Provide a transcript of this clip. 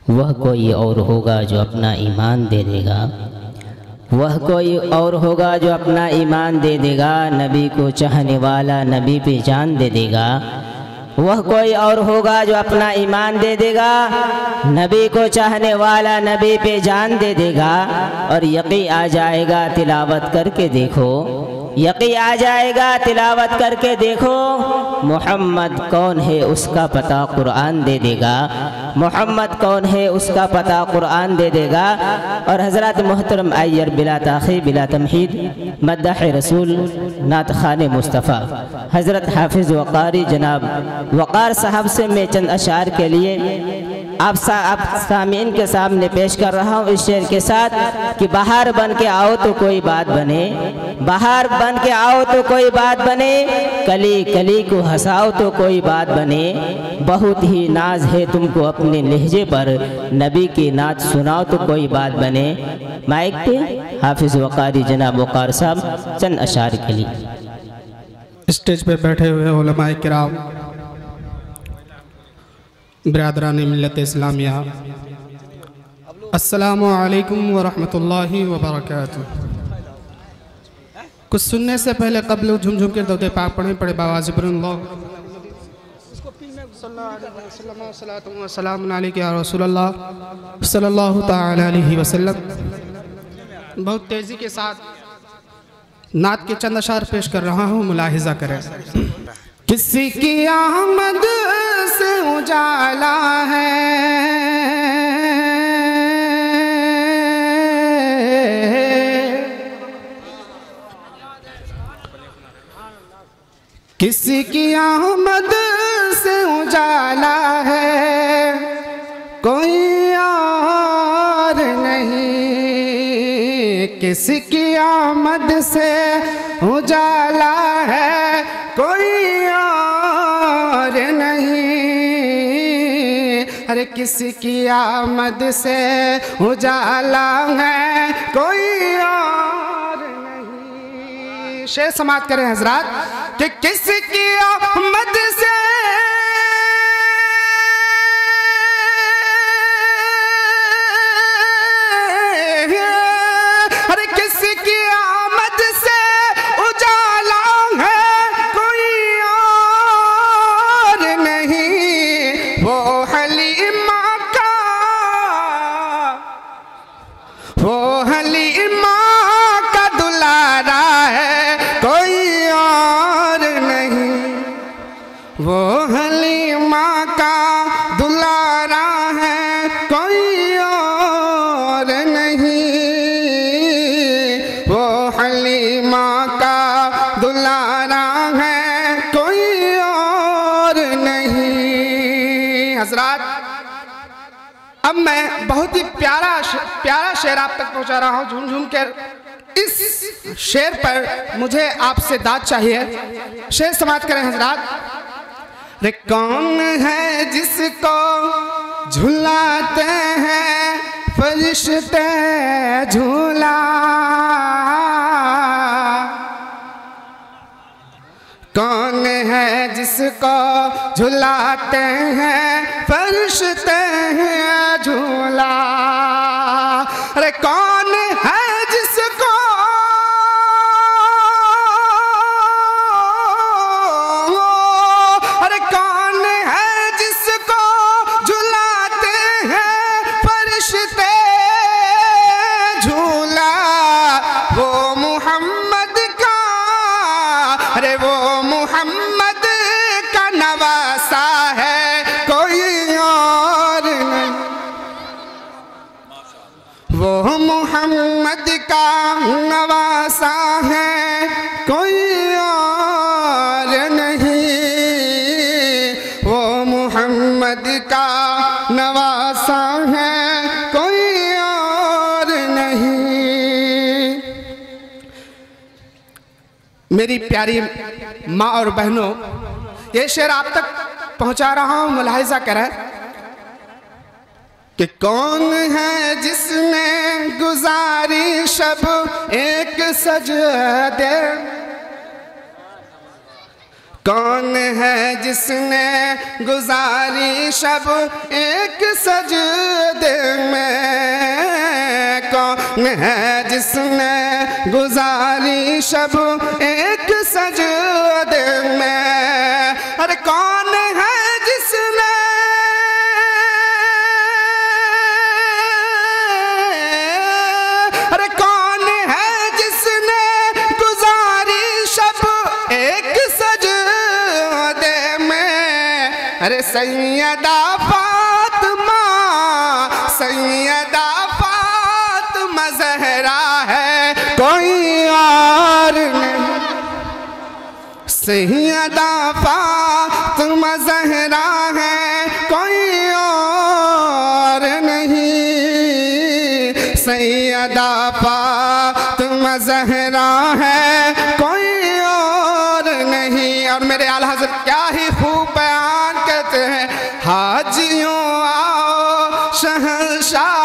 वह कोई और होगा जो अपना ईमान दे देगा, वह कोई और होगा जो अपना ईमान दे देगा, नबी को चाहने वाला नबी पे जान दे देगा। वह कोई और होगा जो अपना ईमान दे देगा, नबी को चाहने वाला नबी पे जान दे देगा। और यकीन आ जाएगा तिलावत करके देखो, यकीन आ जाएगा तिलावत करके देखो, मोहम्मद कौन है उसका पता कुरान दे देगा, मोहम्मद कौन है उसका पता कुरान दे देगा। और हज़रत मोहतरम आयर बिला ताख़ीर बिला तमहीद मद्दाह रसूल नात खाने मुस्तफ़ा हज़रत हाफिज़ वक़ारी जनाब वक़ार साहब से मैं चंद अशार के लिए आप सामीन के सामने पेश कर रहा हूँ इस शेर के साथ कि बाहर बन के आओ तो कोई बात बने, बाहर बन के आओ तो कोई बात बने, कली कली को हंसाओ तो कोई बात बने। बहुत ही नाज है तुमको अपने लहजे पर, नबी की नात सुनाओ तो कोई बात बने। माइक पे हाफिज़ वक़ारी जनाब वक़ार साहब चंद अशार के लिए। स्टेज पे बैठे हुए उलमाए किराम, बिरादरान मिल्लत इस्लामिया, अस्सलामु अलैकुम व रहमतुल्लाहि व बरकातुहू। कुछ सुनने से पहले कब्ल झुमझुम के दौदे पाक पढ़े पढ़े बाबा ज़िब्रुल्लाह सल्लल्लाहु अलैहि वसल्लम। बहुत तेज़ी के साथ नात के चंद अशार पेश कर रहा हूँ, मुलाहिज़ा करें। किसी की आमद से उजाला है, किसी की आमद से उजाला है, कोई और नहीं। किसी की आमद से उजाला है, कोई और नहीं। अरे किसी की आमद से उजाला है, कोई और नहीं। शेर समाप्त करें हजरात कि किसी की आमद से मैं बहुत ही प्यारा शेर आप तक पहुंचा रहा हूं झूम झूम कर। इस शेर पर मुझे आपसे दाद चाहिए। शेर समाप्त करें हजरात। रे कौन है जिसको झुलाते हैं फरिश्ते झूला, कौन है जिसको झुलाते हैं फरिश्ते हैं झूला। अरे कौन है जिसको अरे कौन है जिसको झुलाते हैं फरिश्ते झूला। वो मोहम्मद का, अरे वो मोहम्मद का नवासा है, कोई और नहीं। वो मोहम्मद का नवासा है, कोई और नहीं। वो मोहम्मद का नवासा है, कोई और नहीं। मेरी प्यारी माँ और बहनों, ये शेर आप तक पहुंचा रहा हूं, मुलाहिजा करें कि कौन है जिसने गुजारी शब एक सजदे, कौन है जिसने गुजारी शब एक सजदे शब एक सजदे में। अरे कौन है जिसने अरे कौन है जिसने गुजारी शब एक सजदे में। अरे सैयदा फातिमा सैयदा फातिमा ज़हरा है कोई और नहीं। सैयदा फातिमा ज़हरा है कोई और नहीं। सैयदा फातिमा ज़हरा है कोई और नहीं। और मेरे आला हज़रत क्या ही खूब बयान कहते हैं, हाजियों आओ शहंशाह